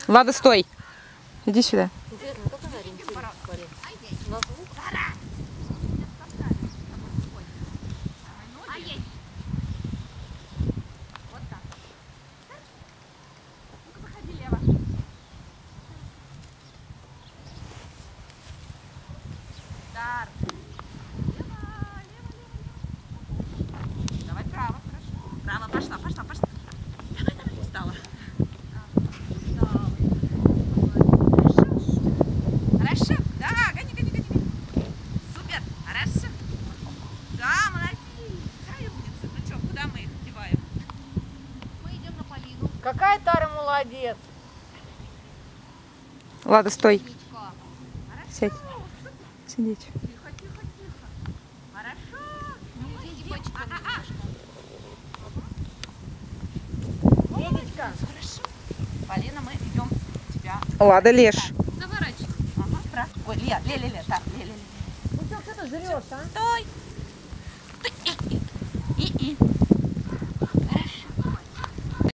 Лада, стой. Иди сюда. Давай право, хорошо. Право, пошла, пошла, пошла. Давай, давай, встала. Хорошо. Да, гони, гони, гони, гони. Супер, хорошо. Да, молодец. Ай, умница. Ну что, куда мы их деваем? Мы идем на Полину. Какая Тара молодец. Лада, стой. Птичка. Сядь. Сидеть. Тихо, тихо, тихо. Хорошо. Ну, иди девочка немножко. Федечка. Хорошо. Полина, мы идем тебя. Лада, лешь. Заворачивай. Ага, прав. Ой, Ле, Ле, Ле, Ле, так, Ле, Ле, Ле. Ну что ты жрешь, а? Стой. И.